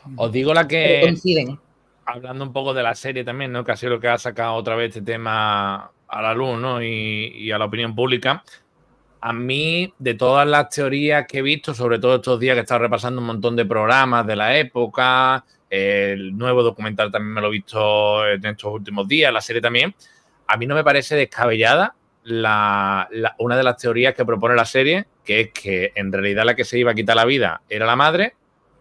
Os digo la Pero que, coinciden. hablando un poco de la serie también, ¿no? Que ha sido lo que ha sacado otra vez este tema a la luz, ¿no? Y a la opinión pública. A mí, de todas las teorías que he visto, sobre todo estos días que he estado repasando un montón de programas de la época, el nuevo documental también me lo he visto en estos últimos días, la serie también, a mí no me parece descabellada una de las teorías que propone la serie, que es que en realidad la que se iba a quitar la vida era la madre,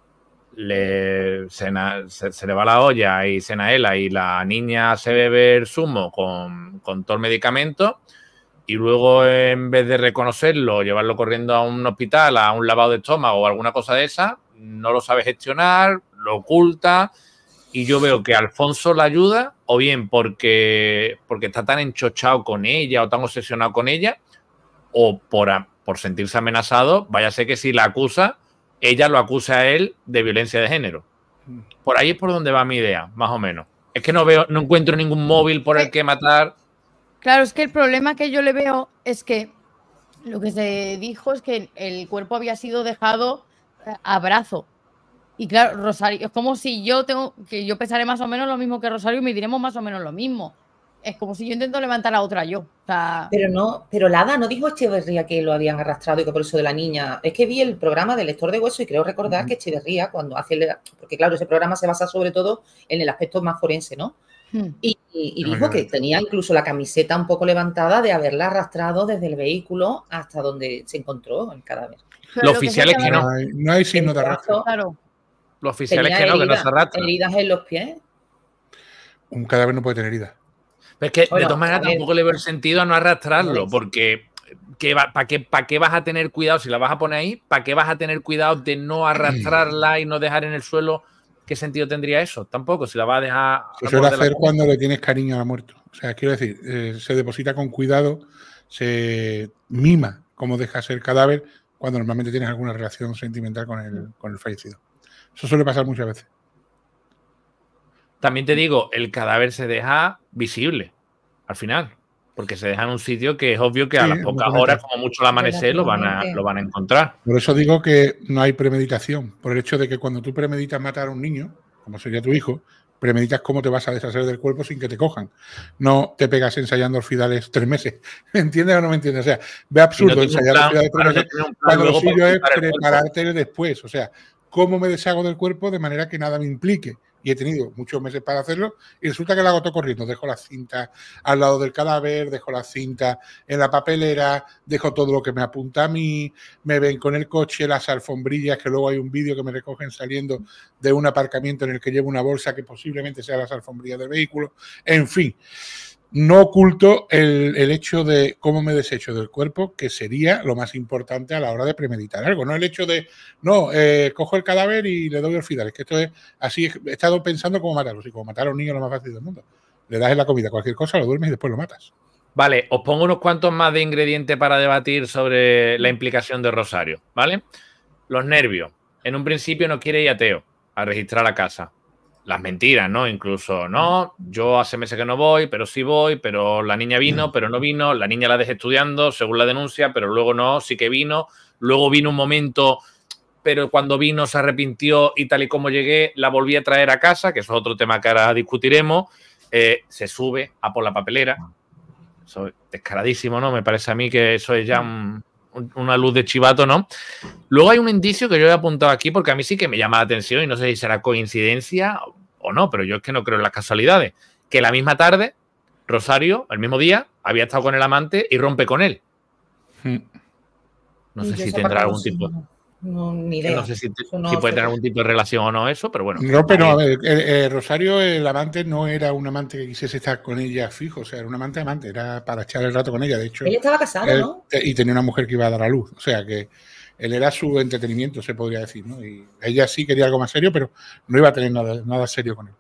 se le va la olla y se naela y la niña se bebe el zumo con todo el medicamento y luego en vez de reconocerlo, llevarlo corriendo a un hospital, a un lavado de estómago o alguna cosa de esa, no lo sabe gestionar, lo oculta y yo veo que Alfonso la ayuda o bien porque está tan enchochado con ella o tan obsesionado con ella o por sentirse amenazado, vaya a ser que si la acusa, ella lo acusa a él de violencia de género. Por ahí es por donde va mi idea, más o menos. Es que no encuentro ningún móvil por el que matar. Claro, es que el problema que yo le veo es que lo que se dijo es que el cuerpo había sido dejado a brazo. Y claro, Rosario, es como si yo pesaré más o menos lo mismo que Rosario y me diremos más o menos lo mismo. Es como si yo intento levantar a otra yo. O sea, Pero Lada no dijo Echeverría que lo habían arrastrado y que por eso de la niña. Es que vi el programa del lector de hueso y creo recordar que Echeverría, cuando hace porque claro, ese programa se basa sobre todo en el aspecto más forense, ¿no? Y dijo que tenía incluso la camiseta un poco levantada de haberla arrastrado desde el vehículo hasta donde se encontró el cadáver. Lo oficial es que no. No hay signo de arrastre. claro. Lo oficial es que no se arrastra. Heridas en los pies. Un cadáver no puede tener heridas. Pero es que de todas maneras tampoco le veo el sentido a no arrastrarlo, porque ¿para qué vas a tener cuidado? Si la vas a poner ahí, ¿para qué vas a tener cuidado de no arrastrarla y no dejar en el suelo? ¿Qué sentido tendría eso? Tampoco, si la vas a dejar... Se suele hacer cuando le tienes cariño a muerto. O sea, quiero decir, se deposita con cuidado, se mima cómo dejas el cadáver cuando normalmente tienes alguna relación sentimental con el fallecido. Eso suele pasar muchas veces. También te digo, el cadáver se deja visible al final, porque se deja en un sitio que es obvio que a las pocas horas, como mucho al amanecer, lo van a encontrar. Por eso digo que no hay premeditación, por el hecho de que cuando tú premeditas matar a un niño, como sería tu hijo, premeditas cómo te vas a deshacer del cuerpo sin que te cojan. No te pegas ensayando orfidales 3 meses. ¿Me entiendes o no me entiendes? O sea, ve absurdo ensayar orfidales 3 meses cuando lo suyo es prepararte después. O sea, cómo me deshago del cuerpo de manera que nada me implique. Y he tenido muchos meses para hacerlo y resulta que lo hago todo corriendo. Dejo la cinta al lado del cadáver, dejo la cinta en la papelera, dejo todo lo que me apunta a mí, me ven con el coche, las alfombrillas, que luego hay un vídeo que me recogen saliendo de un aparcamiento en el que llevo una bolsa que posiblemente sea las alfombrillas del vehículo. En fin, no oculto el hecho de cómo me desecho del cuerpo, que sería lo más importante a la hora de premeditar algo. No el hecho de, cojo el cadáver y le doy orfidales, que esto es así. He estado pensando cómo matarlo. Y como matar a un niño es lo más fácil del mundo. Le das en la comida cualquier cosa, lo duermes y después lo matas. Vale, os pongo unos cuantos más de ingredientes para debatir sobre la implicación de Rosario, ¿vale? Los nervios. En un principio no quiere ir a Teo a registrar la casa. Las mentiras, ¿no? Incluso, no, yo hace meses que no voy, pero sí voy, pero la niña vino, pero no vino, la niña la dejé estudiando, según la denuncia, pero luego no, sí que vino, luego vino un momento, pero cuando vino se arrepintió y tal y como llegué, la volví a traer a casa, que eso es otro tema que ahora discutiremos, se sube a por la papelera, eso es descaradísimo, ¿no? Me parece a mí que eso es ya una luz de chivato, ¿no? Luego hay un indicio que yo he apuntado aquí porque a mí sí que me llama la atención y no sé si será coincidencia o no, pero yo es que no creo en las casualidades. Que la misma tarde, Rosario, el mismo día, había estado con el amante y rompe con él. No sé si tendrá algún tipo... No, ni idea. No sé si puede tener algún tipo de relación o no eso, pero bueno. No, pero a ver, Rosario, el amante no era un amante que quisiese estar con ella fijo, o sea, era un amante, era para echar el rato con ella, de hecho. Él estaba casado, ¿no? Y tenía una mujer que iba a dar a luz, o sea, que él era su entretenimiento, se podría decir, ¿no? Y ella sí quería algo más serio, pero no iba a tener nada serio con él.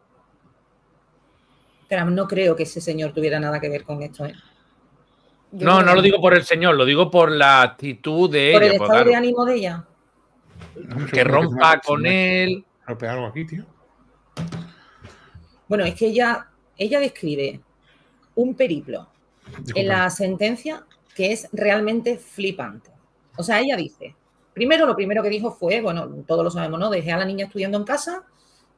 Pero no creo que ese señor tuviera nada que ver con esto, ¿eh? No lo digo por el señor, lo digo por la actitud de ella. Por el estado de ánimo de ella. Que rompa con él. Rompe algo aquí, tío. Bueno, es que ella describe un periplo en la sentencia que es realmente flipante. O sea, ella dice, lo primero que dijo fue, bueno, todos lo sabemos, ¿no? Dejé a la niña estudiando en casa,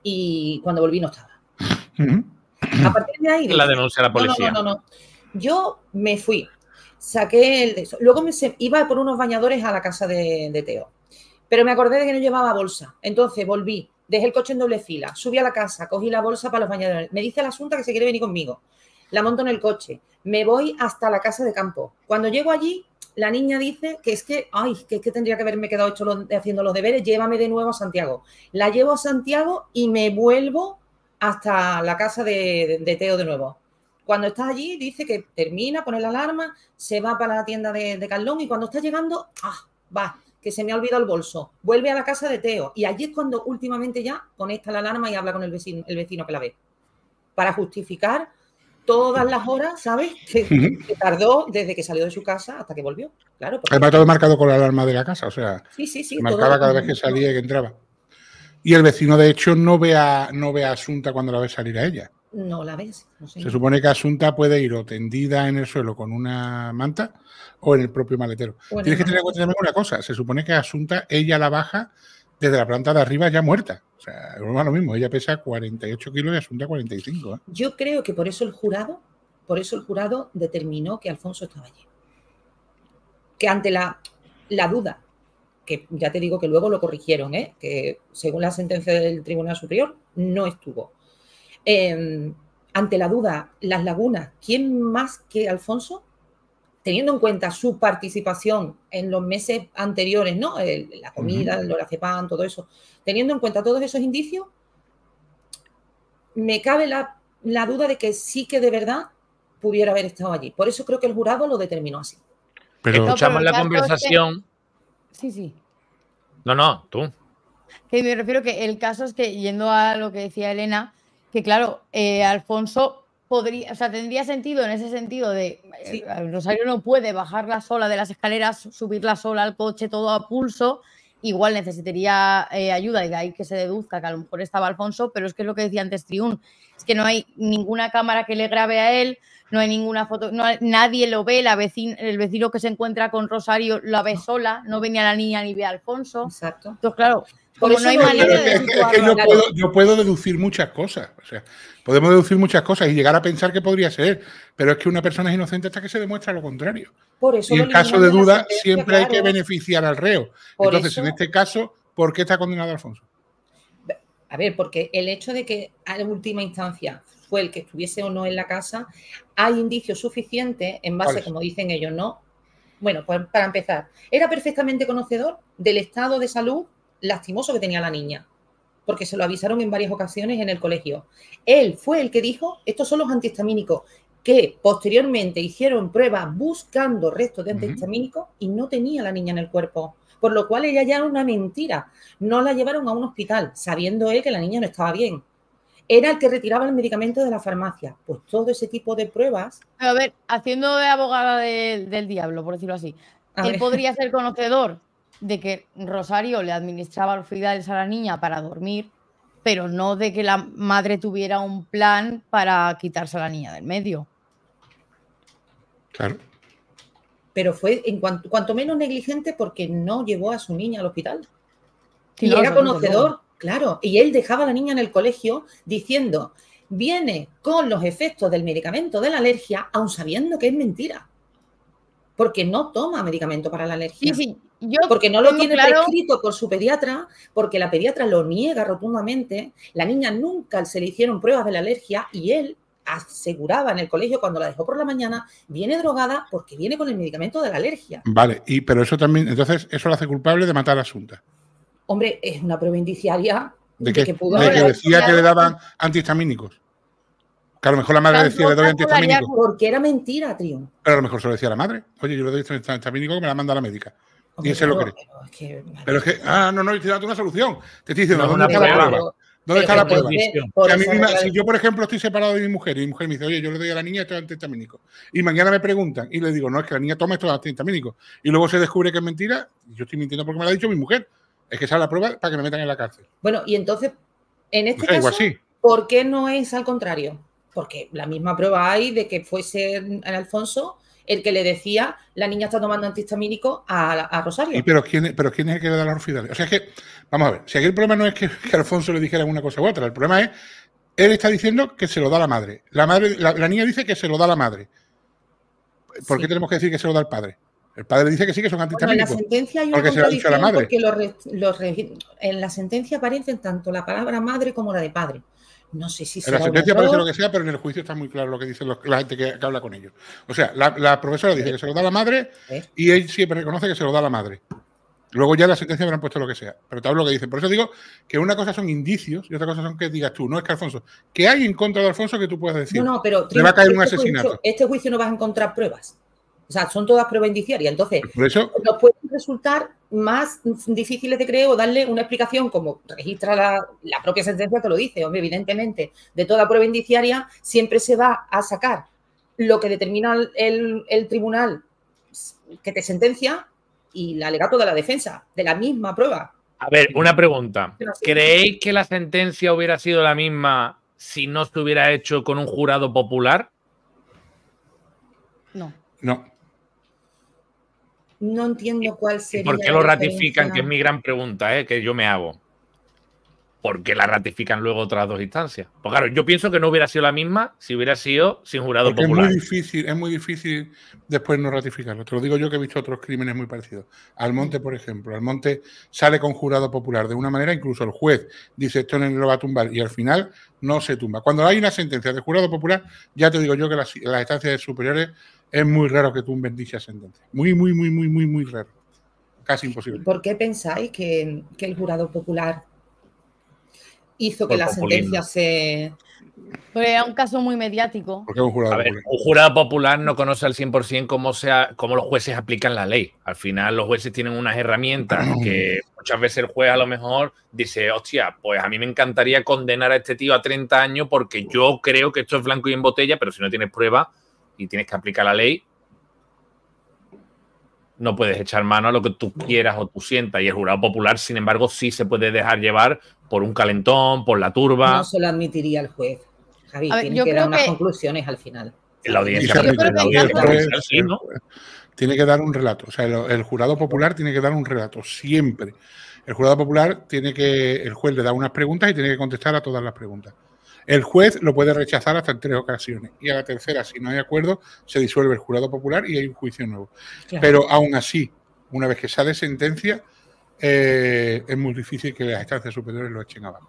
y cuando volví no estaba. Ujú. A partir de ahí... La denuncia a la policía. No. Yo me fui, saqué el de eso. Luego iba por unos bañadores a la casa de Teo, pero me acordé de que no llevaba bolsa. Entonces volví, dejé el coche en doble fila, subí a la casa, cogí la bolsa para los bañadores. Me dice la Asunta que se quiere venir conmigo. La monto en el coche, me voy hasta la casa de campo. Cuando llego allí, la niña dice que es que tendría que haberme quedado haciendo los deberes, llévame de nuevo a Santiago. La llevo a Santiago y me vuelvo hasta la casa de Teo de nuevo. Cuando está allí, dice que termina, pone la alarma, se va para la tienda de Carlón y cuando está llegando, que se me ha olvidado el bolso. Vuelve a la casa de Teo y allí es cuando últimamente ya conecta la alarma y habla con el vecino que la ve. Para justificar todas las horas, ¿sabes? Que tardó desde que salió de su casa hasta que volvió. Claro. Además, todo marcado con la alarma de la casa, o sea, sí, se marcaba cada vez que salía y que entraba. Y el vecino, de hecho, no ve a Asunta cuando la ve salir a ella. No la ves. No sé. Se supone que Asunta puede ir o tendida en el suelo con una manta o en el propio maletero. Tienes que tener en cuenta también una cosa. Se supone que Asunta, ella la baja desde la planta de arriba ya muerta. O sea, es lo mismo. Ella pesa 48 kilos y Asunta 45. Yo creo que por eso el jurado determinó que Alfonso estaba allí. Que ante la duda, que ya te digo que luego lo corrigieron, que según la sentencia del Tribunal Superior no estuvo. Ante la duda, las lagunas, ¿quién más que Alfonso? Teniendo en cuenta su participación en los meses anteriores, ¿no? La comida, el lorazepam, todo eso. Teniendo en cuenta todos esos indicios, me cabe la duda de que sí que de verdad pudiera haber estado allí. Por eso creo que el jurado lo determinó así. Pero escuchamos la conversación. Sí. No, tú. Que me refiero que el caso es que, yendo a lo que decía Elena, que claro, Alfonso tendría sentido en ese sentido de Rosario no puede bajarla sola de las escaleras, subirla sola al coche, todo a pulso, igual necesitaría ayuda y de ahí que se deduzca que a lo mejor estaba Alfonso, pero es que es lo que decía antes Triún, es que no hay ninguna cámara que le grabe a él, no hay ninguna foto, nadie lo ve, el vecino que se encuentra con Rosario la ve sola, no ve ni a la niña ni ve a Alfonso. Exacto. Entonces, claro, como no hay manera de situarlo. Yo puedo deducir muchas cosas. O sea, podemos deducir muchas cosas y llegar a pensar que podría ser, pero es que una persona es inocente hasta que se demuestra lo contrario. Por eso y en caso de duda, siempre hay que beneficiar al reo. Entonces, en este caso, ¿por qué está condenado Alfonso? A ver, porque el hecho de que a la última instancia fue el que estuviese o no en la casa, hay indicios suficientes en base, como dicen ellos, ¿no? Bueno, pues para empezar, era perfectamente conocedor del estado de salud lastimoso que tenía la niña, porque se lo avisaron en varias ocasiones en el colegio. Él fue el que dijo, estos son los antihistamínicos, que posteriormente hicieron pruebas buscando restos de antihistamínicos y no tenía la niña en el cuerpo, por lo cual ella ya era una mentira. No la llevaron a un hospital, sabiendo él que la niña no estaba bien. Era el que retiraba el medicamento de la farmacia. Pues todo ese tipo de pruebas... A ver, haciendo de abogada del diablo, por decirlo así, él podría ser conocedor de que Rosario le administraba orfidales a la niña para dormir, pero no de que la madre tuviera un plan para quitarse a la niña del medio. Claro. Pero fue en cuanto menos negligente porque no llevó a su niña al hospital. Sí, y no, era conocedor, claro. Y él dejaba a la niña en el colegio diciendo, viene con los efectos del medicamento de la alergia, aun sabiendo que es mentira. Porque no toma medicamento para la alergia. Sí, porque no lo tiene prescrito por su pediatra, porque la pediatra lo niega rotundamente. La niña nunca se le hicieron pruebas de la alergia y él aseguraba en el colegio cuando la dejó por la mañana, viene drogada porque viene con el medicamento de la alergia. Vale, pero eso también, entonces, eso lo hace culpable de matar a Asunta. Hombre, es una prueba indiciaria de que decía que le daban antihistamínicos. Que a lo mejor la madre decía le doy antihistamínicos. Porque era mentira, Trión. Pero a lo mejor se lo decía la madre. Oye, yo le doy antihistamínico que me la manda la médica. Hombre, y ese lo cree. Pero es que, no, estoy dando una solución. Te estoy diciendo, ¿dónde está la prueba? ¿Dónde está la prueba? Si yo, por ejemplo, estoy separado de mi mujer y mi mujer me dice, oye, yo le doy a la niña estos antihistamínicos, y mañana me preguntan y le digo, no, es que la niña toma estos antihistamínicos, y luego se descubre que es mentira, yo estoy mintiendo porque me lo ha dicho mi mujer. Es que esa es la prueba para que me metan en la cárcel. Bueno, y entonces, en este caso, ¿por qué no es al contrario? Porque la misma prueba hay de que fuese Alfonso el que le decía la niña está tomando antihistamínico a Rosario. Pero ¿quién es el que le da la orfidales? O sea, es que, vamos a ver, si aquí el problema no es que Alfonso le dijera una cosa u otra, el problema es, él está diciendo que se lo da la madre. La niña dice que se lo da la madre. ¿Por qué tenemos que decir que se lo da el padre? El padre dice que sí, que son antihistamínicos. En la sentencia hay una porque se lo ha dicho a la madre. Porque en la sentencia aparecen tanto la palabra madre como la de padre. No sé si será en la sentencia parece lo que sea, pero en el juicio está muy claro lo que dice la gente que habla con ellos. O sea, la profesora dice que se lo da la madre y él siempre reconoce que se lo da la madre. Luego ya en la sentencia habrán puesto lo que sea. Pero te hablo lo que dicen. Por eso digo que una cosa son indicios y otra cosa son que digas tú, no es que Alfonso. ¿Qué hay en contra de Alfonso que tú puedas decir? No, pero le va a caer un asesinato. Este juicio no vas a encontrar pruebas. O sea, son todas pruebas indiciarias. Entonces, por eso nos puede resultar más difíciles de creer o darle una explicación como registra la propia sentencia que lo dice. Hombre, evidentemente, de toda prueba indiciaria siempre se va a sacar lo que determina el tribunal que te sentencia y el alegato de la defensa, de la misma prueba. A ver, una pregunta. ¿Creéis que la sentencia hubiera sido la misma si no se hubiera hecho con un jurado popular? No. No entiendo cuál sería. ¿Por qué lo ratifican? Que es mi gran pregunta, que yo me hago. ¿Por qué la ratifican luego otras dos instancias? Pues claro, yo pienso que no hubiera sido la misma si hubiera sido sin jurado popular. Es muy difícil después no ratificarlo. Te lo digo yo que he visto otros crímenes muy parecidos. Almonte, por ejemplo. Almonte sale con jurado popular de una manera, incluso el juez dice esto no lo va a tumbar y al final no se tumba. Cuando hay una sentencia de jurado popular, ya te digo yo que las instancias superiores es muy raro que tumben dicha sentencia. Muy raro. Casi imposible. ¿Por qué pensáis que el jurado popular hizo que la sentencia se... Pues era un caso muy mediático. Porque un jurado popular no conoce al 100% cómo los jueces aplican la ley. Al final los jueces tienen unas herramientas que muchas veces el juez a lo mejor dice, hostia, pues a mí me encantaría condenar a este tío a 30 años porque yo creo que esto es blanco y en botella, pero si no tienes prueba y tienes que aplicar la ley, no puedes echar mano a lo que tú quieras o tú sientas. Y el jurado popular, sin embargo, sí se puede dejar llevar por un calentón, por la turba. No se lo admitiría el juez. Javi, tiene que dar unas conclusiones al final. En la audiencia. Tiene que dar un relato. O sea, el jurado popular tiene que dar un relato, siempre. El jurado popular el juez le da unas preguntas y tiene que contestar a todas las preguntas. El juez lo puede rechazar hasta en 3 ocasiones. Y a la tercera, si no hay acuerdo, se disuelve el jurado popular y hay un juicio nuevo. Claro. Pero aún así, una vez que sale sentencia, es muy difícil que las instancias superiores lo echen abajo.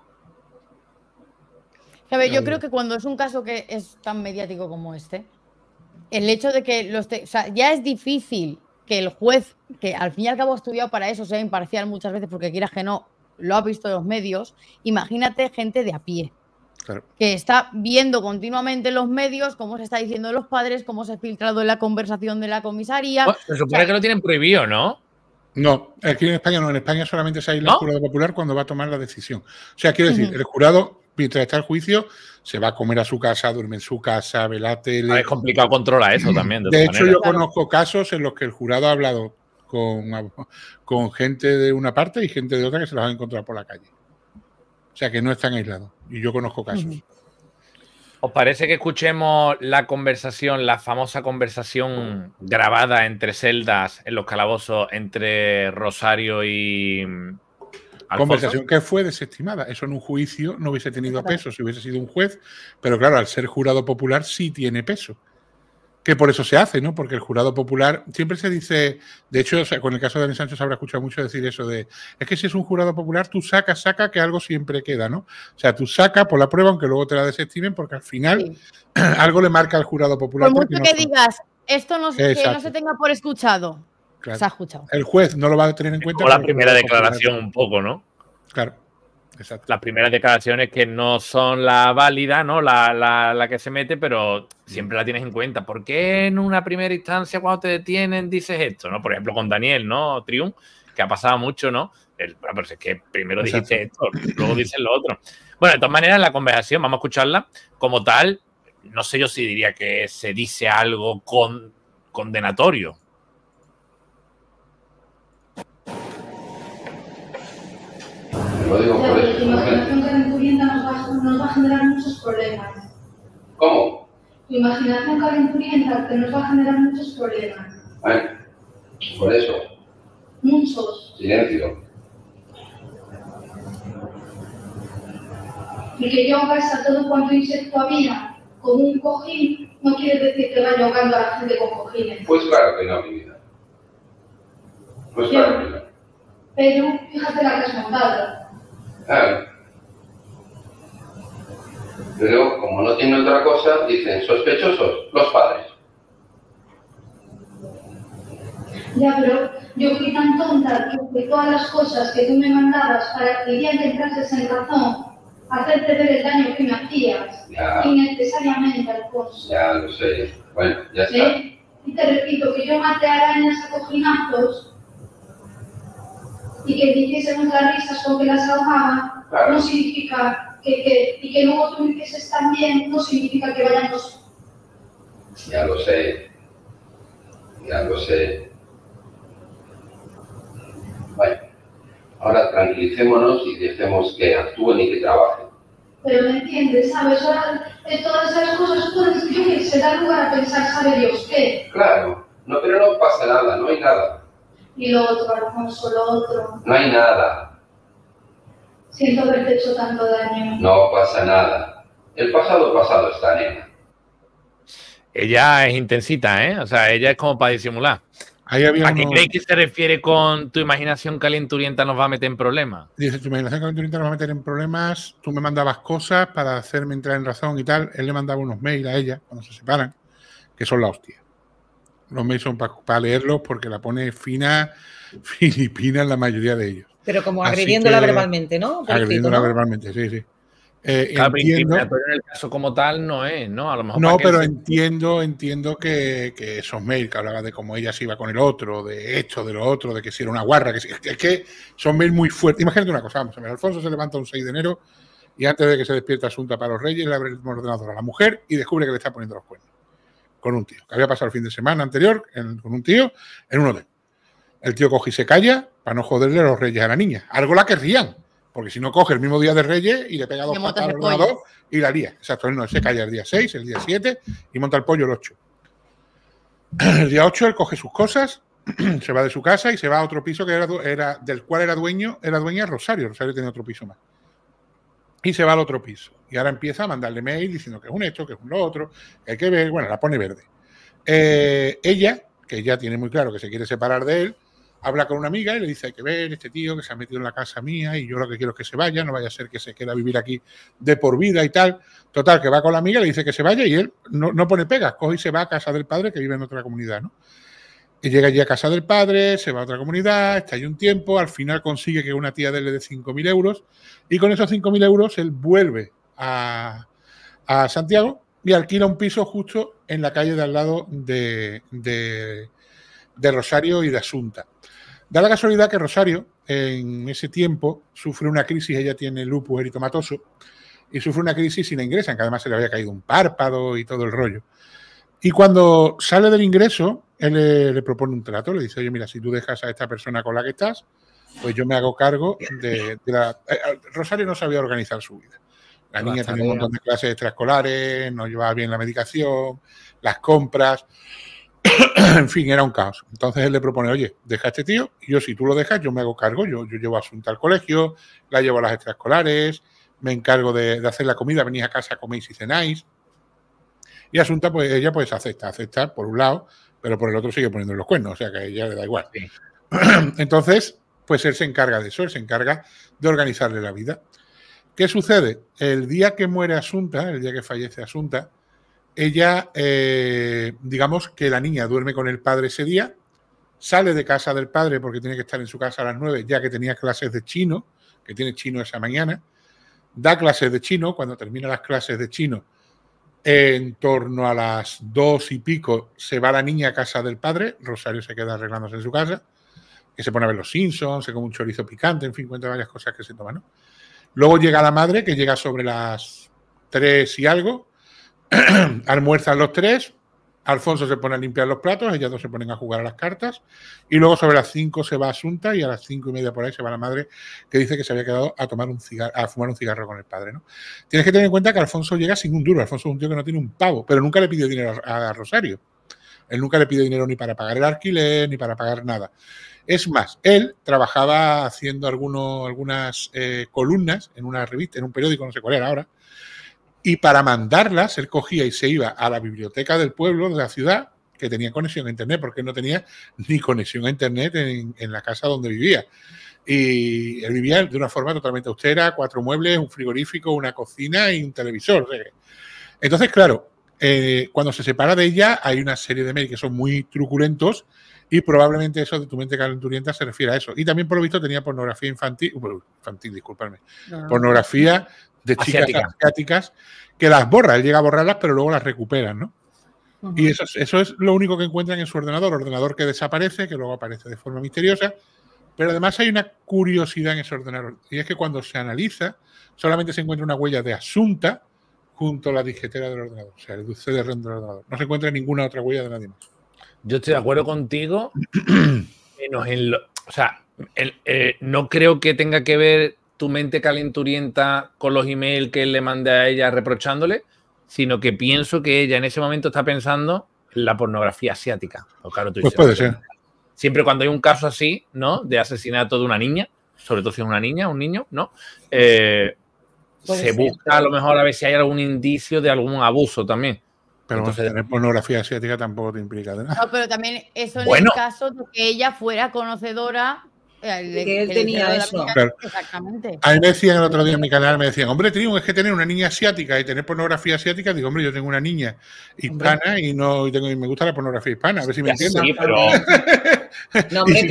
A ver, yo creo que cuando es un caso que es tan mediático como este, el hecho de que o sea, ya es difícil que el juez, que al fin y al cabo ha estudiado para eso, sea imparcial muchas veces, porque quieras que no, lo ha visto en los medios, imagínate gente de a pie. Claro. Que está viendo continuamente en los medios cómo se está diciendo de los padres, cómo se ha filtrado en la conversación de la comisaría. Bueno, se supone que lo tienen prohibido, ¿no? No, aquí en España no. En España solamente se aísla el jurado popular cuando va a tomar la decisión. O sea, quiero decir, el jurado, mientras está el juicio, se va a comer a su casa, duerme en su casa, ve la tele. Es complicado controlar eso también. De hecho, yo conozco casos en los que el jurado ha hablado con gente de una parte y gente de otra que se las va a encontrar por la calle. O sea, que no están aislados. Y yo conozco casos. ¿Os parece que escuchemos la conversación, la famosa conversación grabada entre celdas en los calabozos entre Rosario y Alfonso? Conversación que fue desestimada. Eso en un juicio no hubiese tenido peso si hubiese sido un juez. Pero claro, al ser jurado popular sí tiene peso. Que por eso se hace, ¿no? Porque el jurado popular siempre se dice, de hecho, o sea, con el caso de Dani Sancho se habrá escuchado mucho decir eso de, es que si es un jurado popular, tú saca, que algo siempre queda, ¿no? O sea, tú saca por la prueba, aunque luego te la desestimen, porque al final algo le marca al jurado popular. Por mucho que digas, esto no se tenga por escuchado, claro. Se ha escuchado. El juez no lo va a tener en cuenta. O la primera declaración un poco, ¿no? Claro. Exacto. Las primeras declaraciones que no son la válida, ¿no? La que se mete, pero siempre la tienes en cuenta. ¿Por qué en una primera instancia cuando te detienen dices esto, ¿no? Por ejemplo, con Daniel, ¿no? Triun, que ha pasado mucho, ¿no? Pero es que primero dijiste esto, luego dices lo otro. Bueno, de todas maneras, la conversación, vamos a escucharla como tal. No sé yo si diría que se dice algo condenatorio. Lo digo por eso. La imaginación que nos va a generar muchos problemas. ¿Cómo? Tu imaginación calenturienta te nos va a generar muchos problemas. Por eso. Muchos. Silencio. Y que yo ahogase a todo cuanto insecto había con un cojín, no quiere decir que vaya ahogando a la gente con cojines. Pues claro que no, mi vida. Pues claro que no. Pero fíjate la que has montado. Claro. Pero como no tiene otra cosa, dicen sospechosos, los padres. Ya, pero yo fui tan tonta que todas las cosas que tú me mandabas para que ya que entrases en razón, hacerte ver el daño que me hacías, Ya. innecesariamente, Alfonso. Ya lo sé. Bueno, ya está. Y te repito que yo maté arañas a cojinazos y que te hiciésemos las risas con que las ahogaba, Claro. no significa y que luego tú me hicieses también, no significa que vayamos. Ya lo sé. Ya lo sé. Bueno, ahora tranquilicémonos y dejemos que actúen y que trabajen. Pero me entiendes, ¿sabes? Ahora, todas esas cosas pueden, yo que se da lugar a pensar, ¿sabe Dios qué? Claro. No, pero no pasa nada, no hay nada. Y lo otro, Alfonso, lo otro. No hay nada. Siento haberte hecho tanto daño. No pasa nada. El pasado está, nena. Ella es intensita, ¿eh? O sea, ella es como para disimular. Ahí había ¿A qué uno- creéis que se refiere con tu imaginación calenturienta nos va a meter en problemas? Dice, tu imaginación calenturienta nos va a meter en problemas. Tú me mandabas cosas para hacerme entrar en razón y tal. Él le mandaba unos mails a ella cuando se separan, que son la hostia. Los mails son para leerlos porque la pone fina, filipina en la mayoría de ellos. Pero como Así agrediéndola que- verbalmente, ¿no? Por Agrediéndola escrito, ¿no? verbalmente, sí, sí. Claro, pero Entiendo, incriminatorio en el caso como tal no es, ¿no? A lo mejor no, para que pero se- entiendo que esos mails que hablaba de cómo ella se iba con el otro, de esto, de lo otro, de que si era una guarra, es que son mails muy fuertes. Imagínate una cosa, vamos a ver, Alfonso se levanta un 6 de enero y antes de que se despierte Asunta para los Reyes, le abre el ordenador a la mujer y descubre que le está poniendo los cuernos con un tío, que había pasado el fin de semana anterior con un tío en un hotel. El tío coge y se calla para no joderle a los Reyes a la niña. Algo la querrían, porque si no coge el mismo día de Reyes y le pega dos Le montas patas al el pollo. ordenador y la lía. Exacto, él no, se calla el día 6, el día 7 y monta el pollo el 8. El día 8 él coge sus cosas, se va de su casa y se va a otro piso que era del cual era dueña Rosario. Rosario tenía otro piso más. Y se va al otro piso. Y ahora empieza a mandarle mail diciendo que es un esto, que es un lo otro, que hay que ver, bueno, la pone verde. Ella, que ya tiene muy claro que se quiere separar de él, habla con una amiga y le dice, hay que ver este tío que se ha metido en la casa mía y yo lo que quiero es que se vaya, no vaya a ser que se quede a vivir aquí de por vida y tal. Total, que va con la amiga, le dice que se vaya y él no pone pegas, coge y se va a casa del padre que vive en otra comunidad, ¿no? Y llega allí a casa del padre, se va a otra comunidad, está allí un tiempo, al final consigue que una tía de él le dé 5.000 euros y con esos 5.000 euros él vuelve a Santiago y alquila un piso justo en la calle de al lado de Rosario y de Asunta. Da la casualidad que Rosario en ese tiempo sufre una crisis, ella tiene lupus eritomatoso y sufre una crisis y la ingresan, que además se le había caído un párpado y todo el rollo. Y cuando sale del ingreso, él le propone un trato, le dice, oye, mira, si tú dejas a esta persona con la que estás, pues yo me hago cargo de la... Rosario no sabía organizar su vida. La niña tenía un montón de clases extraescolares, no llevaba bien la medicación, las compras... En fin, era un caos. Entonces él le propone, oye, deja a este tío, y yo si tú lo dejas, yo me hago cargo, yo llevo a Asunta al colegio, la llevo a las extraescolares, me encargo de hacer la comida, venís a casa, coméis y cenáis. Y Asunta, pues ella pues acepta por un lado, pero por el otro sigue poniendo los cuernos, o sea que a ella le da igual. Sí. Entonces, pues él se encarga de eso, él se encarga de organizarle la vida. ¿Qué sucede? El día que muere Asunta, el día que fallece Asunta, ella, digamos que la niña duerme con el padre ese día, sale de casa del padre porque tiene que estar en su casa a las 9, ya que tenía clases de chino, que tiene chino esa mañana, da clases de chino, cuando termina las clases de chino, en torno a las 2 y pico, se va la niña a casa del padre, Rosario se queda arreglándose en su casa, que se pone a ver los Simpsons, se come un chorizo picante, en fin, cuenta varias cosas que se toman, ¿no? Luego llega la madre, que llega sobre las 3 y algo, almuerzan los tres, Alfonso se pone a limpiar los platos, ellas dos se ponen a jugar a las cartas y luego sobre las 5 se va Asunta y a las 5:30 por ahí se va la madre que dice que se había quedado a fumar un cigarro con el padre, ¿no? Tienes que tener en cuenta que Alfonso llega sin un duro. Alfonso es un tío que no tiene un pavo, pero nunca le pidió dinero a Rosario. Él nunca le pide dinero ni para pagar el alquiler ni para pagar nada. Es más, él trabajaba haciendo algunas columnas en una revista, en un periódico, no sé cuál era ahora, y para mandarlas, él cogía y se iba a la biblioteca del pueblo, de la ciudad, que tenía conexión a Internet, porque él no tenía ni conexión a Internet en la casa donde vivía. Y él vivía de una forma totalmente austera, 4 muebles, un frigorífico, una cocina y un televisor. Entonces, claro, cuando se separa de ella, hay una serie de mails que son muy truculentos y probablemente eso de tu mente calenturienta se refiere a eso. Y también, por lo visto, tenía pornografía infantil, disculpadme, pornografía de chicas asiáticas que las borra. Él llega a borrarlas, pero luego las recupera, ¿no? Y eso es lo único que encuentran en su ordenador que desaparece, que luego aparece de forma misteriosa. Pero además hay una curiosidad en ese ordenador, y es que cuando se analiza, solamente se encuentra una huella de Asunta junto a la disquetera del ordenador, o sea, el CD-ROM del ordenador. No se encuentra ninguna otra huella de nadie más. Yo estoy de acuerdo contigo, menos o sea, no creo que tenga que ver tu mente calenturienta con los emails que él le mande a ella reprochándole, sino que pienso que ella en ese momento está pensando en la pornografía asiática. Pues, claro, tú pues puede ser. Siempre cuando hay un caso así, ¿no? De asesinato de una niña, sobre todo si es una niña, un niño, ¿no? Se busca a lo mejor a ver si hay algún indicio de algún abuso también. Pero entonces, tener pornografía asiática tampoco te implica de nada. No, pero también eso en el caso de que ella fuera conocedora. Que él tenía eso. Claro. Exactamente. A mí me decían el otro día en mi canal, me decían, hombre, Triun, es que tener una niña asiática y tener pornografía asiática, digo, hombre, yo tengo una niña hispana y me gusta la pornografía hispana, a ver si me entiendes. Sí, pero... No, hombre,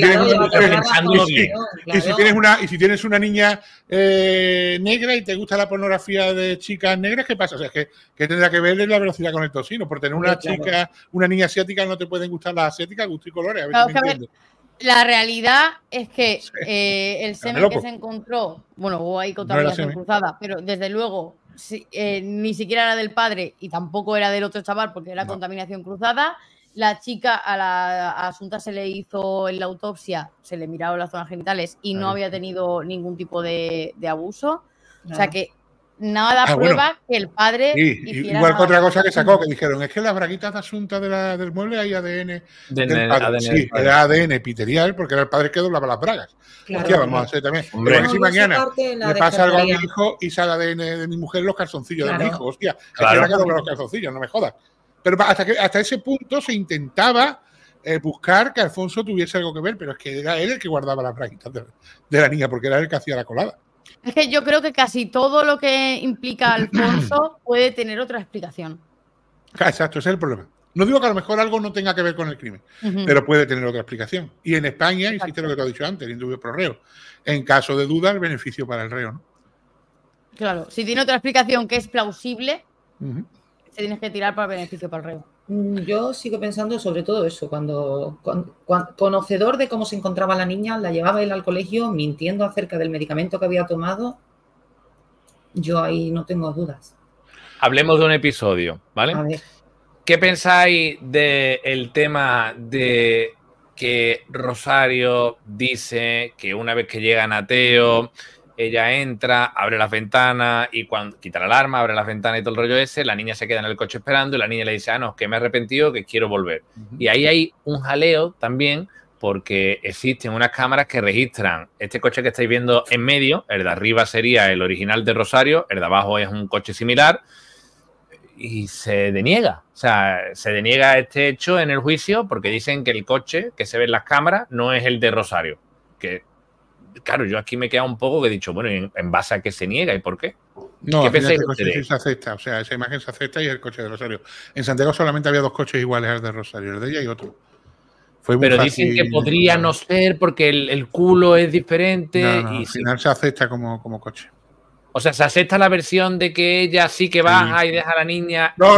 y si tienes una niña negra y te gusta la pornografía de chicas negras, ¿qué pasa? O sea, que tendrá que ver la velocidad con el tocino. Por tener una niña asiática no te pueden gustar las asiáticas, gusto y colores, a ver si me entiendes. La realidad es que el semen que se encontró, bueno, hubo ahí contaminación cruzada, pero desde luego ni siquiera era del padre y tampoco era del otro chaval porque era contaminación cruzada. La chica, a Asunta se le hizo en la autopsia, se le miraron las zonas genitales y no había tenido ningún tipo de abuso. O sea que nada prueba que el padre hiciera igual que otra cosa que sacó, que dijeron, es que las braguitas de Asunta del mueble hay ADN del padre. Sí, era ADN piterial, porque era el padre que doblaba las bragas. Claro, hostia, vamos a hacer también. Pero si mañana le pasa algo a mi hijo y sale ADN de mi mujer en los calzoncillos de mi hijo, hostia, es que dobla los calzoncillos, no me jodas. Pero hasta ese punto se intentaba buscar que Alfonso tuviese algo que ver, pero es que era él el que guardaba las braguitas de la niña, porque era él el que hacía la colada. Es que yo creo que casi todo lo que implica Alfonso puede tener otra explicación. Exacto, ese es el problema. No digo que a lo mejor algo no tenga que ver con el crimen, pero puede tener otra explicación. Y en España, existe lo que te he dicho antes, el indubio pro reo. En caso de duda, el beneficio para el reo, ¿no? Claro, si tiene otra explicación que es plausible, se tienes que tirar para el beneficio para el reo. Yo sigo pensando sobre todo eso, cuando conocedor de cómo se encontraba la niña, la llevaba él al colegio mintiendo acerca del medicamento que había tomado, yo ahí no tengo dudas. Hablemos de un episodio, ¿vale? A ver. ¿Qué pensáis del tema de que Rosario dice que una vez que llegan a Teo, ella entra, abre las ventanas y cuando quita la alarma, abre las ventanas y todo el rollo ese, la niña se queda en el coche esperando y la niña le dice, no, que me he arrepentido, que quiero volver. Y ahí hay un jaleo también porque existen unas cámaras que registran este coche que estáis viendo en medio, el de arriba sería el original de Rosario, el de abajo es un coche similar y se deniega. O sea, se deniega este hecho en el juicio porque dicen que el coche que se ve en las cámaras no es el de Rosario, que claro, yo aquí me he quedado un poco que he dicho, bueno, ¿en base a qué se niega y por qué? No, ¿qué pensáis? El coche sí se acepta, o sea, esa imagen se acepta y es el coche de Rosario. En Santiago solamente había 2 coches iguales al de Rosario, el de ella y otro. Pero dicen que podría no ser porque el culo es diferente. No, y al final se acepta como coche. O sea, se acepta la versión de que ella sí que baja y deja a la niña. No.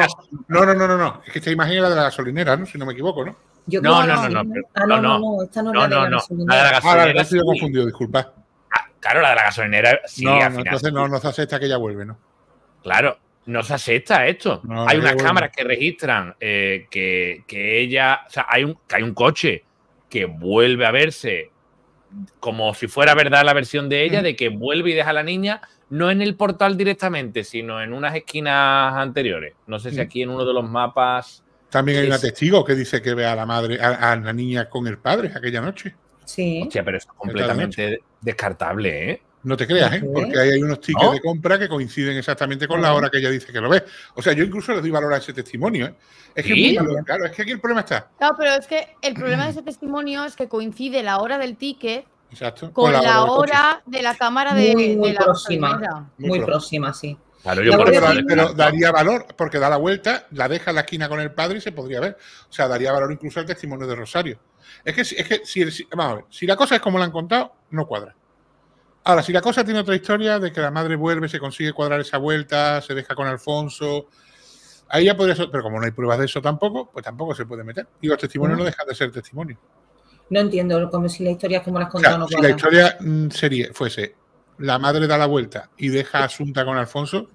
Es que esta imagen era de la gasolinera, ¿no? Si no me equivoco, ¿no? No. Esta no es la de la gasolinera. La estoy confundido, disculpa. Claro, la de la gasolinera sí. Entonces no se acepta que ella vuelve, ¿no? Claro. No se acepta esto. No, hay qué unas bueno. cámaras que registran que ella... O sea, hay un coche que vuelve a verse como si fuera verdad la versión de ella, de que vuelve y deja a la niña, no en el portal directamente, sino en unas esquinas anteriores. No sé si aquí en uno de los mapas... También hay una testigo que dice que ve a la madre, a la niña con el padre aquella noche. Sí. Hostia, pero eso es completamente descartable, ¿eh? No te creas, ¿eh? Porque hay unos tickets ¿No? de compra que coinciden exactamente con Claro. la hora que ella dice que lo ve. O sea, yo incluso le doy valor a ese testimonio, ¿eh? Es que ¿Sí? es muy valor, claro, es que aquí el problema está. Claro, pero es que el problema de ese testimonio es que coincide la hora del ticket Exacto. con la del coche. hora de la cámara Muy, de la próxima. gasolinera. Muy próxima, sí. Claro, La yo por Guardia eso Civil- Pero daría valor, porque da la vuelta, la deja en la esquina con el padre y se podría ver. O sea, daría valor incluso al testimonio de Rosario. Es que vamos a ver, si la cosa es como la han contado, no cuadra. Ahora, si la cosa tiene otra historia de que la madre vuelve, se consigue cuadrar esa vuelta, se deja con Alfonso, ahí ya podría ser, pero como no hay pruebas de eso tampoco, pues tampoco se puede meter. Y los testimonios no dejan de ser testimonios. No entiendo, como si la historia es como la has O sea, contado no si la cuadra. historia fuese la madre da la vuelta y deja a Asunta con Alfonso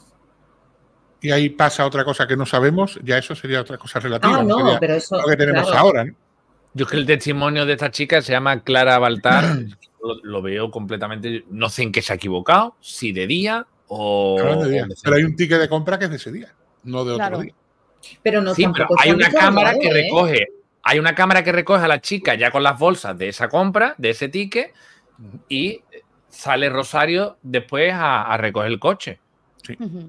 y ahí pasa otra cosa que no sabemos, ya eso sería otra cosa relativa. Ah, no, sería pero eso, lo que tenemos claro. ahora, ¿no? Yo es que el testimonio de esta chica se llama Clara Baltar. lo veo completamente... No sé en qué se ha equivocado, si de día o... Hablando de día. o de Pero hay un ticket de compra que es de ese día, no de otro Claro. día. Pero no, Sí, pero tampoco hay se ha una visto cámara algo, que ¿eh? recoge... Hay una cámara que recoge a la chica ya con las bolsas de esa compra, de ese ticket, y sale Rosario después a recoger el coche. Ujú.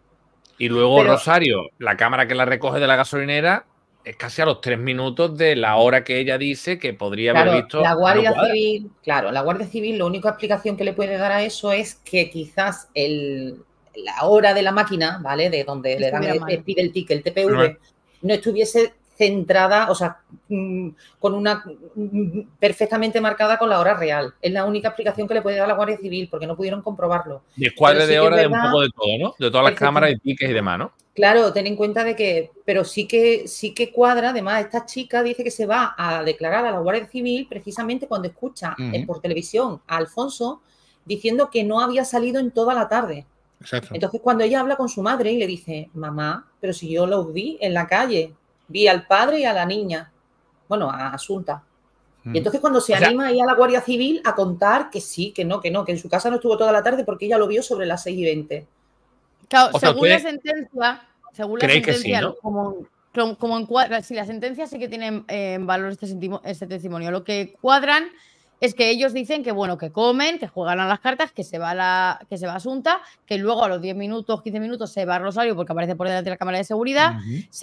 Y luego Pero- Rosario, la cámara que la recoge de la gasolinera, es casi a los 3 minutos de la hora que ella dice que podría Claro, haber visto. la Guardia no cuadra. Civil, claro, la Guardia Civil, la única explicación que le puede dar a eso es que quizás la hora de la máquina, ¿vale? De donde le dan Estuviera mal. pide el ticket, el TPV, Vale. no estuviese centrada, o sea, con una perfectamente marcada con la hora real. Es la única explicación que le puede dar la Guardia Civil, porque no pudieron comprobarlo. Descuadre Pero sí de que es hora de un verdad- poco de todo, ¿no? De todas las cámaras y tickets y demás, ¿no? Claro, ten en cuenta de que, pero sí que cuadra. Además, esta chica dice que se va a declarar a la Guardia Civil precisamente cuando escucha por televisión a Alfonso diciendo que no había salido en toda la tarde. Exacto. Entonces, cuando ella habla con su madre y le dice, mamá, pero si yo los vi en la calle, vi al padre y a la niña, bueno, a Asunta. Y entonces cuando se anima ahí a la Guardia Civil a contar que sí, que no, que en su casa no estuvo toda la tarde porque ella lo vio sobre las 6:20. Claro, O sea, según la ¿ustedes sentencia, creéis que sí, ¿no? como encuadra, si la sentencia sí que tiene en valor este testimonio. Lo que cuadran es que ellos dicen que, bueno, que comen, que juegan a las cartas, que se va Asunta, que luego a los 10 minutos, 15 minutos se va Rosario porque aparece por delante de la cámara de seguridad,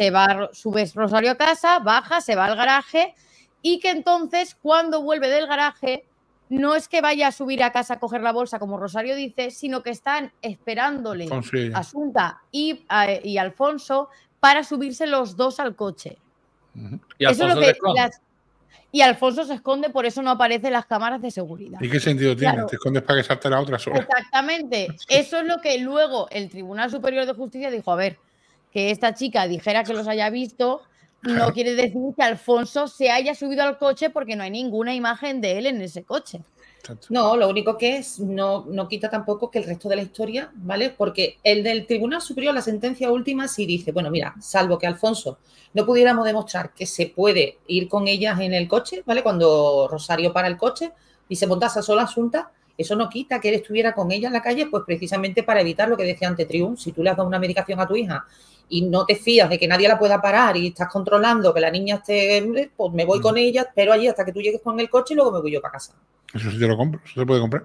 sube Rosario a casa, baja, se va al garaje y que entonces cuando vuelve del garaje no es que vaya a subir a casa a coger la bolsa como Rosario dice, sino que están esperándole Alfonso y ella. Asunta y Alfonso para subirse los dos al coche. Y Eso es Alfonso lo se que esconde. y Alfonso se esconde, por eso no aparece en las cámaras de seguridad. ¿Y qué sentido tiene? Claro. Te escondes para que salte la otra sola. Exactamente. Eso es lo que luego el Tribunal Superior de Justicia dijo, a ver, que esta chica dijera que los haya visto no quiere decir que Alfonso se haya subido al coche porque no hay ninguna imagen de él en ese coche. Exacto. No, lo único que es, no quita tampoco que el resto de la historia, ¿vale? Porque el del Tribunal Superior, la sentencia última, sí dice, bueno, mira, salvo que Alfonso no pudiéramos demostrar que se puede ir con ellas en el coche, ¿vale? Cuando Rosario para el coche y se montase sola Asunta, eso no quita que él estuviera con ella en la calle, pues precisamente para evitar lo que decía antes Triun, si tú le has dado una medicación a tu hija y no te fías de que nadie la pueda parar y estás controlando que la niña esté, pues me voy con ella, pero allí hasta que tú llegues con el coche y luego me voy yo para casa. Eso sí te lo compro, eso se puede comprar.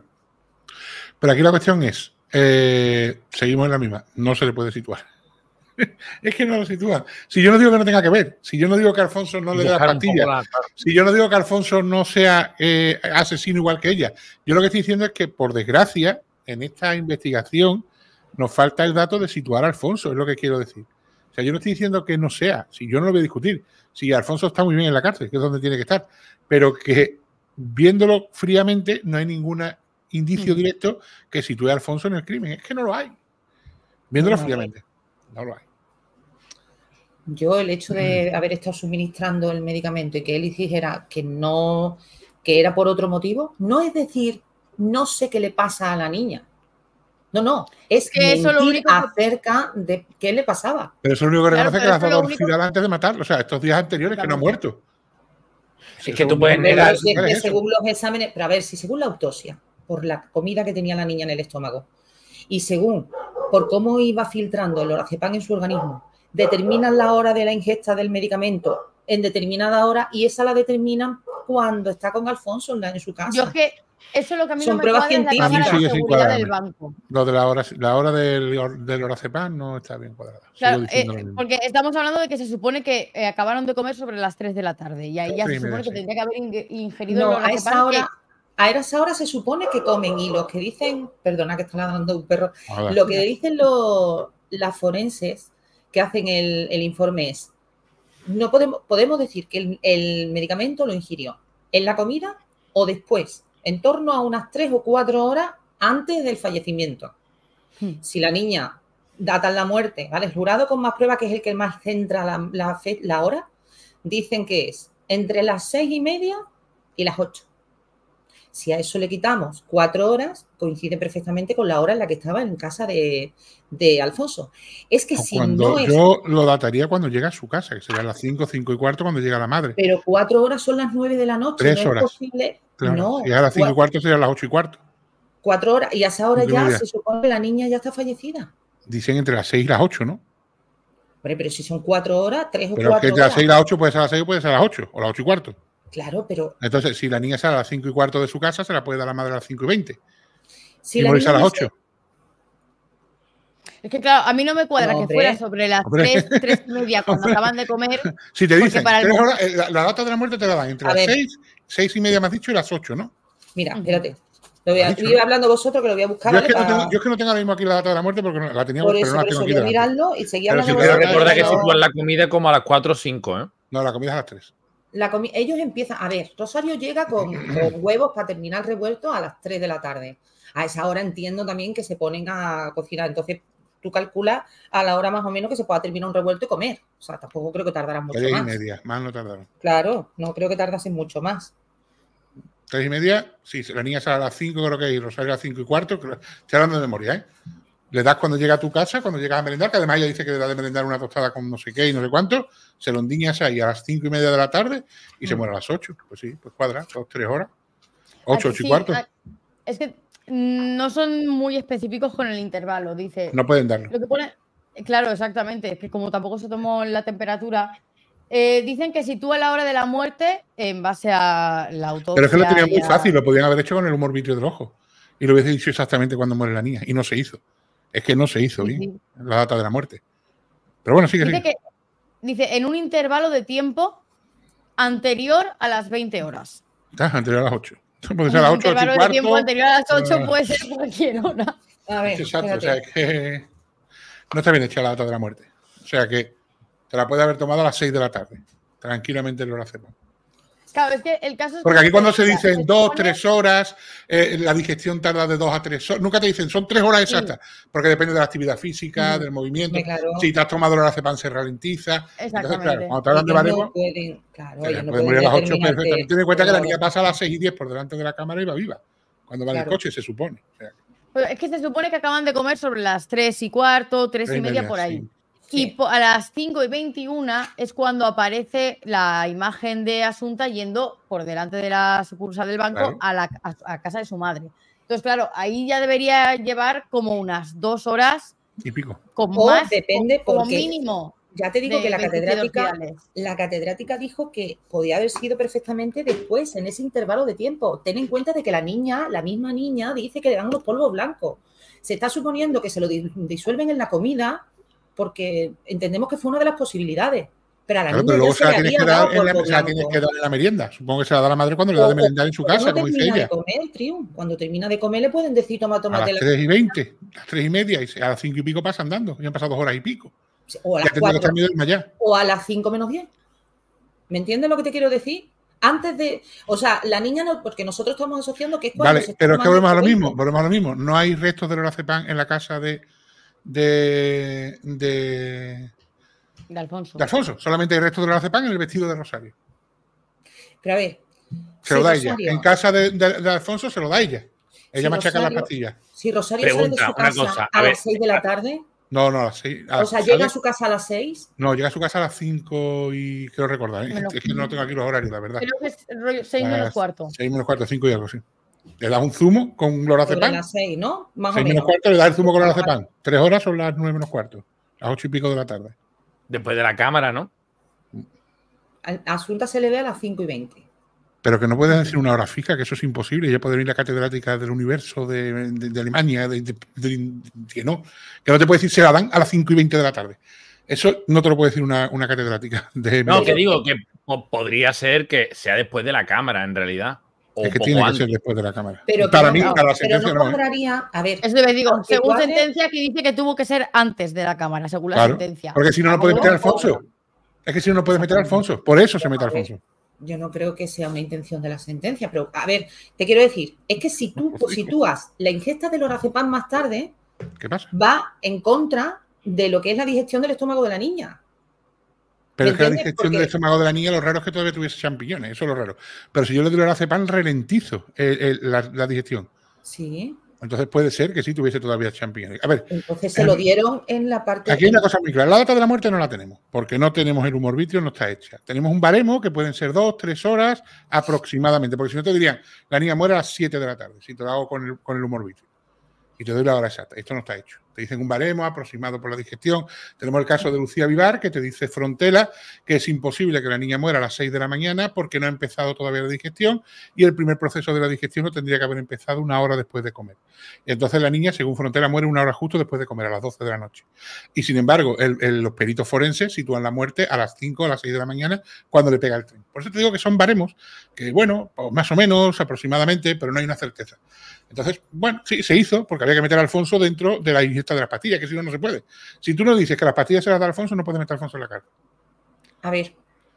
Pero aquí la cuestión es, seguimos en la misma, no se le puede situar. Es que no lo sitúa. Si yo no digo que no tenga que ver, si yo no digo que Alfonso no le dé las pastillas, si yo no digo que Alfonso no sea asesino igual que ella, yo lo que estoy diciendo es que, por desgracia, en esta investigación nos falta el dato de situar a Alfonso, es lo que quiero decir. O sea, yo no estoy diciendo que no sea, si yo no lo voy a discutir, si Alfonso está muy bien en la cárcel, que es donde tiene que estar, pero que viéndolo fríamente no hay ningún indicio directo que sitúe a Alfonso en el crimen. Es que no lo hay. Viéndolo fríamente. No lo hay. Yo, el hecho de haber estado suministrando el medicamento y que él dijera que no, que era por otro motivo, no es decir, no sé qué le pasa a la niña. No, es Que eso lo mentir único que- acerca de qué le pasaba. Pero eso es lo único que Claro, reconoce que pero le has eso es dado lo único- orfidal antes de matarlo. O sea, estos días anteriores que no ha muerto. Es que tú puedes Hombre, negar. pero según los exámenes, pero a ver, si según la autopsia, por la comida que tenía la niña en el estómago y según por cómo iba filtrando el lorazepam en su organismo, determinan la hora de la ingesta del medicamento en determinada hora y esa la determinan cuando está con Alfonso en su casa. Yo es que eso es lo que a mí Son no me pruebas cuadra es la científicas. A mí cámara sigue de sin seguridad cuadrarme. del banco. Lo de la hora del lorazepam no está bien cuadrada. Sigo Claro, diciendo lo mismo. porque estamos hablando de que se supone que acabaron de comer sobre las 3 de la tarde y ahí ya Sí, se supone media, que sí. tendría que haber ingerido No, el a lorazepam, esa hora se supone que comen y los que dicen, perdona que está ladrando un perro, Ahora. lo que dicen las forenses que hacen el informe es, no podemos decir que el medicamento lo ingirió en la comida o después, en torno a unas 3 o 4 horas antes del fallecimiento. Si la niña datan la muerte, ¿vale? El jurado con más pruebas, que es el que más centra la hora, dicen que es entre las 6:30 y las 8. Si a eso le quitamos 4 horas, coincide perfectamente con la hora en la que estaba en casa de Alfonso. Es que si no es... Yo lo dataría cuando llega a su casa, que sería a las 5, 5:15 cuando llega la madre. Pero 4 horas son las 9 de la noche. 3 no horas. Es posible. Claro. No. Si es a las 5:15 sería a las 8:15. 4 horas. Y a esa hora ya 5:30. se supone que la niña ya está fallecida. Dicen entre las 6 y las 8, ¿no? Hombre, pero si son 4 horas, 3 o Pero 4 que entre las horas. 6 y las 8 puede ser a las 6 o puede ser a las 8 o a las 8:15. Claro, pero Entonces, si la niña sale a las 5:15 de su casa, se la puede dar la madre a las 5:20. si Y la morirse a niña las no 8. Es que claro, a mí no me cuadra No, que hombre. fuera sobre las Hombre. 3:30 cuando Hombre. acaban de comer. Si te Porque dicen para el 3 momento- horas, la data de la muerte te la dan entre A las ver. 6:30 me has dicho, y las 8, ¿no? Mira, Ujú. espérate. Lo voy a Has dicho, ir ¿no? hablando vosotros, que lo voy a buscar. Yo es, ¿vale? que no tengo, yo es que no tengo ahora mismo aquí la data de la muerte porque la teníamos, Por pero eso, no la por tengo eso aquí voy a delante. mirarlo y seguir Pero hablando si Pero Pero recuerda que pero sitúan la comida como a las 4 o 5, ¿eh? No, la comida es a las 3. ellos empiezan, a ver, Rosario llega con huevos para terminar el revuelto a las 3 de la tarde. A esa hora entiendo también que se ponen a cocinar. Entonces, tú calculas a la hora más o menos que se pueda terminar un revuelto y comer. O sea, tampoco creo que tardarán mucho 3:30, más. más no tardaron. Claro, no creo que tardasen mucho más. 3:30, sí, la niña sale a las 5, creo que es, y Rosario a las 5:15. Estoy hablando de memoria, ¿eh? Le das cuando llega a tu casa, cuando llegas a merendar, que además ella dice que le da de merendar una tostada con no sé qué y no sé cuánto, se lo endiñas ahí a las 5:30 de la tarde y se muere a las 8. Pues sí, pues cuadra, 2, 3 horas. 8, Aquí 8:15. es que no son muy específicos con el intervalo, dice. No pueden darlo. Lo que pone, claro, exactamente, es que como tampoco se tomó la temperatura, dicen que sitúa la hora de la muerte en base a la autopsia. Pero es que lo tenían y muy a- fácil, lo podían haber hecho con el humor vitrio del ojo. Y lo hubiese dicho exactamente cuando muere la niña. Y no se hizo. Es que no se hizo Sí, bien sí. la data de la muerte. Pero bueno, sigue, Dice sigue. dice en un intervalo de tiempo anterior a las 20 horas. Está anterior a las 8. Puede Un ser a las 8, intervalo 8 de tiempo anterior a las 8 Ah. puede ser cualquier hora. A ver, Exacto, o espérate. sea, es que no está bien hecha la data de la muerte. O sea que te la puede haber tomado a las 6 de la tarde. Tranquilamente lo hacemos. Claro, es que el caso es Porque que aquí cuando se mira, dicen 2, supone- 3 horas, la digestión tarda de 2 a 3 horas. Nunca te dicen, son 3 horas exactas. Porque depende de la actividad física, del movimiento. Claro. Si te has tomado el lorazepam se ralentiza. Entonces, claro, Exactamente. cuando te hablan de Ellos baremo, no pueden, claro, ellos no puede pueden morir a las 8 determinarte perfectamente. Ten en cuenta que la la niña hora. pasa a las 6:10 por delante de la cámara y va viva. Cuando va en el Claro. coche, se supone. O sea, Pero es que se supone que acaban de comer sobre las 3:15, 3:30 por ahí. sí. Y Sí. a las 5:21 es cuando aparece la imagen de Asunta yendo por delante de la sucursal del banco Claro. a casa de su madre. Entonces, claro, ahí ya debería llevar como unas 2 horas Y pico. con O más, depende, como porque mínimo. Ya te digo de que la 27 catedrática, orfidales. dijo que podía haber sido perfectamente después, en ese intervalo de tiempo. Ten en cuenta de que la misma niña, dice que le dan los polvos blancos. Se está suponiendo que se lo disuelven en la comida porque entendemos que fue una de las posibilidades. Pero a la Claro, niña pero luego ya se la le tienes que había dar dado en la, polvo se la tienes blanco. que dar en la merienda. Supongo que se la da la madre cuando le da de merendar en su casa, no como dice termina de ella. comer, Triun. Cuando termina de comer le pueden decir A las tómate 3:20, a las 3:30, y a las 5 y pico pasa andando. Ya han pasado 2 horas y pico. o a Ya las tendría que 4 estar medio desmayada. o a las 5 menos 10. ¿Me entiendes lo que te quiero decir? Antes de, o sea, la niña no, porque nosotros estamos asociando que es cuando Vale, se está pero es que tomando volvemos a lo mismo. No hay restos de lorazepam en la casa de De Alfonso. Alfonso. Solamente hay restos de lorazepam en el vestido de Rosario. Pero a ver, Se lo si da ella. Rosario- En casa de Alfonso se lo da ella. Ella machaca las pastillas. Si Rosario sale de su casa a las 6 de la tarde. No, a las 6. O sea, ¿llega a su casa a las 6? No, llega a su casa a las 5 y creo recordar. Es que no tengo aquí los horarios, la verdad. Creo que es rollo 6 menos cuarto. 6 menos cuarto, 5 y algo, sí. Le das un zumo con lorazepam. A las 6, ¿no? Más 6 o menos. menos cuarto le das el zumo con lorazepam. 3 horas son las 9 menos cuarto. Las 8 y pico de la tarde. Después de la cámara, ¿no? A Asunta se le ve a las 5 y 20. Pero que no puedes decir una hora fija, que eso es imposible. Ella puede venir la catedrática del universo de Alemania, que no te puede decir se la dan a las 5 y 20 de la tarde. Eso no te lo puede decir una catedrática. No, que digo que podría ser que sea después de la cámara, en realidad. O es que poco tiene antes. que ser después de la cámara. Pero para no, mí, para la sentencia no no. cuadraría, a ver. Eso te digo, según cuadre, sentencia que dice que tuvo que ser antes de la cámara, según la Claro, sentencia. porque si no, no puedes meter a Alfonso. Es que si no, no puedes meter a Alfonso. Por eso se mete a Alfonso. Yo no creo que sea una intención de la sentencia, pero a ver, te quiero decir, es que si tú sitúas la ingesta del lorazepam más tarde, ¿Qué pasa? va en contra de lo que es la digestión del estómago de la niña. Pero es que la digestión del estómago de la niña, lo raro es que todavía tuviese champiñones, eso es lo raro. Pero si yo le doy lorazepam, ralentizo la digestión. Sí. Entonces puede ser que sí tuviese todavía champiñones. A ver. Entonces se lo dieron en la parte. Aquí hay una cosa muy clara. La data de la muerte no la tenemos, porque no tenemos el humor vitrio, no está hecha. Tenemos un baremo que pueden ser 2, 3 horas aproximadamente, porque si no te dirían, la niña muere a las 7 de la tarde, si te lo hago con el humor vitrio. Y te doy la hora exacta. Esto no está hecho. Te dicen un baremo aproximado por la digestión. Tenemos el caso de Lucía Vivar, que te dice Frontela, que es imposible que la niña muera a las 6 de la mañana porque no ha empezado todavía la digestión y el primer proceso de la digestión no tendría que haber empezado una hora después de comer. Y entonces la niña, según Frontela, muere una hora justo después de comer, a las 12 de la noche. Y sin embargo, los peritos forenses sitúan la muerte a las 5 o a las 6 de la mañana cuando le pega el tren. Por eso te digo que son baremos que, bueno, pues más o menos, aproximadamente, pero no hay una certeza. Entonces, bueno, sí, se hizo porque había que meter a Alfonso dentro de la ingesta de las pastillas, que si no, no se puede. Si tú no dices que las pastillas se las da Alfonso, no puedes meter a Alfonso en la cárcel. A ver.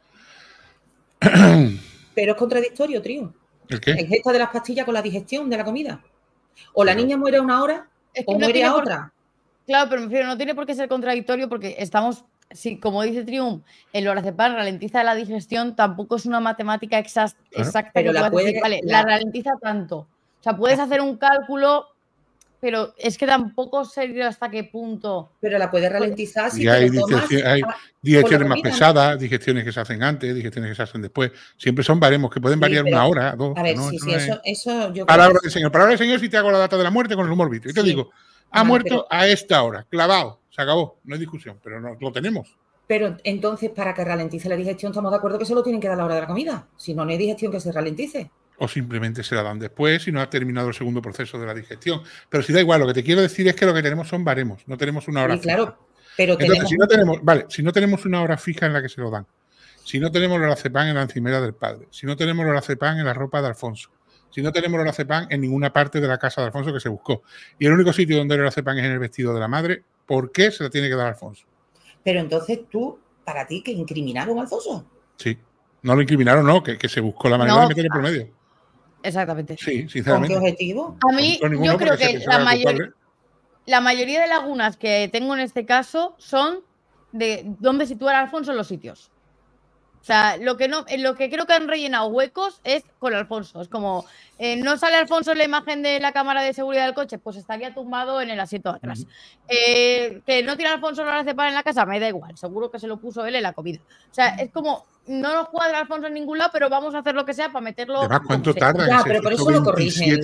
Pero es contradictorio, Trío. ¿El qué? La ingesta de las pastillas con la digestión de la comida. O la niña muere a una hora o muere a otra. Claro, pero me refiero, no tiene por qué ser contradictorio porque estamos, sí, como dice Trium, el lorazepam ralentiza la digestión, tampoco es una matemática exacta. Pero que la puede, decir, vale, la ralentiza tanto. O sea, puedes hacer un cálculo, pero es que tampoco sé hasta qué punto. Pero la puedes ralentizar si hay te lo tomas. Hay digestiones más pesadas, digestiones que se hacen antes, digestiones que se hacen después. Siempre son baremos que pueden variar una hora, 2. A ver, ¿no? sí, eso yo Palabra del Señor. Palabra del Señor si te hago la data de la muerte con el humor vitrio. Y te digo, ha muerto a esta hora, clavado, se acabó, no hay discusión, pero no lo tenemos. Pero entonces, para que ralentice la digestión, estamos de acuerdo que se lo tienen que dar a la hora de la comida. Si no, no hay digestión que se ralentice. O simplemente se la dan después si no ha terminado el segundo proceso de la digestión. Pero si da igual, lo que te quiero decir es que lo que tenemos son baremos, no tenemos una hora fija. Claro, pero entonces, si no tenemos una hora fija en la que se lo dan, si no tenemos lorazepam en la encimera del padre, si no tenemos lorazepam en la ropa de Alfonso, si no tenemos lorazepam en ninguna parte de la casa de Alfonso que se buscó, y el único sitio donde el lorazepam es en el vestido de la madre, ¿por qué se la tiene que dar a Alfonso? Pero entonces tú, para ti, que incriminaron a Alfonso. Sí, no lo incriminaron, no, que se buscó la manera de meterlo por medio. Exactamente. Sí, sinceramente. ¿Con qué objetivo? A mí, yo creo que la mayoría de lagunas que tengo en este caso son de dónde situar a Alfonso en los sitios. O sea, lo que creo que han rellenado huecos es con Alfonso. Es como, no sale Alfonso en la imagen de la cámara de seguridad del coche, pues estaría tumbado en el asiento de atrás. Que no tiene Alfonso lorazepam en la casa, me da igual. Seguro que se lo puso él en la comida. O sea, es como, no nos cuadra Alfonso en ningún lado, pero vamos a hacer lo que sea para meterlo. Además, ¿cuánto tardan en hacer pero por eso lo corrigen.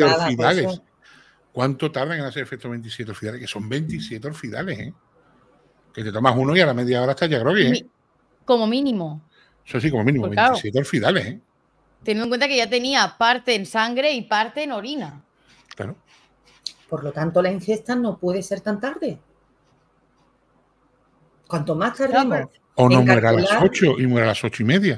¿Cuánto tardan en hacer efectos 27 orfidales? Que son 27 orfidales, ¿eh? Que te tomas uno y a la media hora estás ya groggy, ¿eh? Como mínimo. Eso sí, como mínimo, pues 27 orfidales, ¿eh? Teniendo en cuenta que ya tenía parte en sangre y parte en orina. Claro. Por lo tanto, la ingesta no puede ser tan tarde. Cuanto más tardemos. O no muera a las 8 y muera a las 8 y media.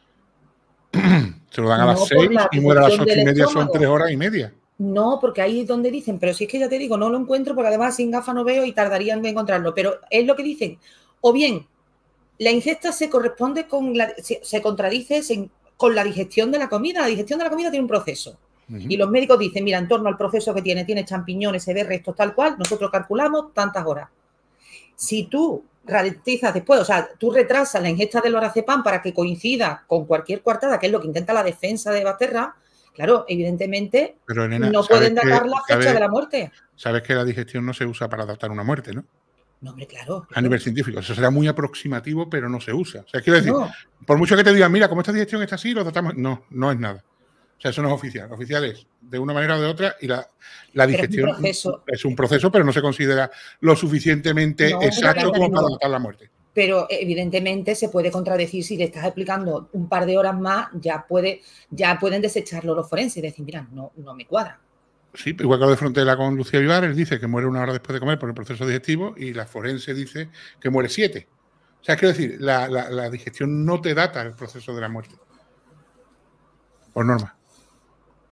Se lo dan a las 6 y muera a las 8 y media, son 3 horas y media. No, porque ahí es donde dicen, pero si es que ya te digo, no lo encuentro porque además sin gafas no veo y tardarían en encontrarlo. Pero es lo que dicen. O bien, la ingesta se corresponde se contradice con la digestión de la comida. La digestión de la comida tiene un proceso. Y los médicos dicen, mira, en torno al proceso que tiene champiñones, se ve restos tal cual, nosotros calculamos tantas horas. Si tú ralentizas después, o sea, tú retrasas la ingesta del lorazepam para que coincida con cualquier coartada, que es lo que intenta la defensa de Basterra, Claro, evidentemente Pero, Elena, no pueden datar la fecha de la muerte. Sabes que la digestión no se usa para datar una muerte, ¿no? No, hombre, claro. A nivel científico. Eso será muy aproximativo, pero no se usa. O sea, quiero decir, No. por mucho que te digan, mira, como esta digestión está así, lo datamos. No, no es nada. O sea, eso no es oficial. Oficial es de una manera o de otra y la digestión es un proceso, pero no se considera lo suficientemente exacto como para datar la muerte. Pero evidentemente se puede contradecir si le estás explicando un par de horas más, ya pueden desecharlo los forenses y decir, mira, no me cuadra. Sí, igual que lo de Frontera con Lucía Vivares, dice que muere 1 hora después de comer por el proceso digestivo y la forense dice que muere 7. O sea, quiero decir, la digestión no te data el proceso de la muerte. Por norma.